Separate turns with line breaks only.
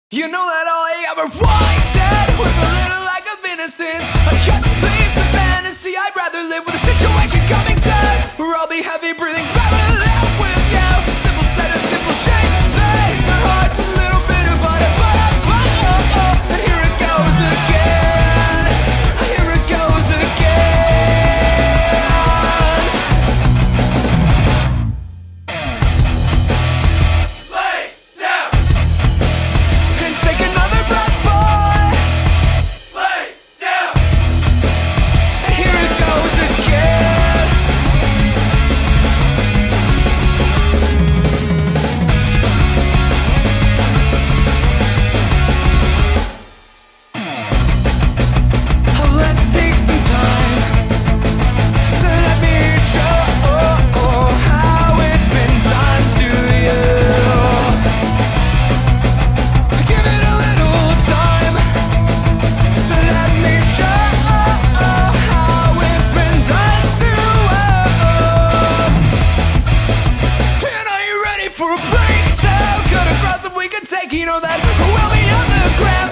You know that all I ever wanted was a little lack of innocence. I can't please the fantasy. I'd rather live with a situation coming soon, where I'll be heavy breathing, parallel with you. Simple set, a simple shape, pain their hearts with a little bit of butter. And here it goes again. Here it goes again. Lay down and take another breath, boy. Lay down. And here it goes again. Let's take some time to let me show how it's been done to you. Give it a little time to let me show how it's been done to you. And are you ready for a breakdown? Cut across if we can take, you know that we'll be on the ground.